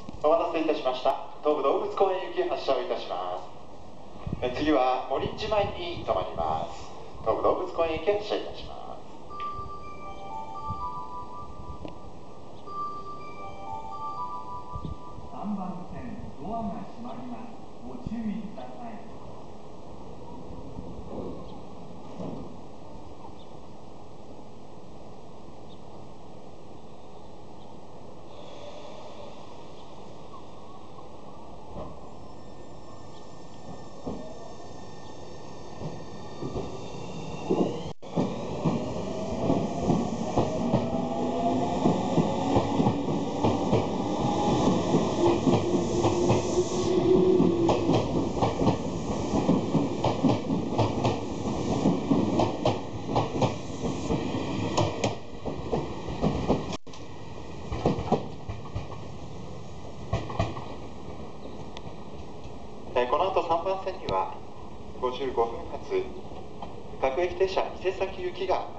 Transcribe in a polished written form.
お待たせいたしました。東武動物公園行き発車をいたします。次は森市前に停まります。東武動物公園行き発車いたします。 3番線ドアが閉まります。ご注意ください。 この後3番線には55分発各駅停車伊勢崎行きが